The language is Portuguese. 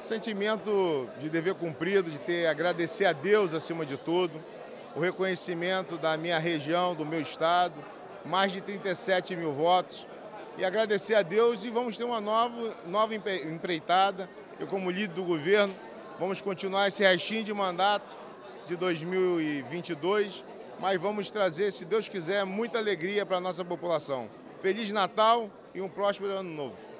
Sentimento de dever cumprido, de ter agradecer a Deus acima de tudo, o reconhecimento da minha região, do meu estado, mais de 37 mil votos, e agradecer a Deus e vamos ter uma nova empreitada. Eu, como líder do governo, vamos continuar esse restinho de mandato de 2022, mas vamos trazer, se Deus quiser, muita alegria para a nossa população. Feliz Natal e um próspero Ano Novo.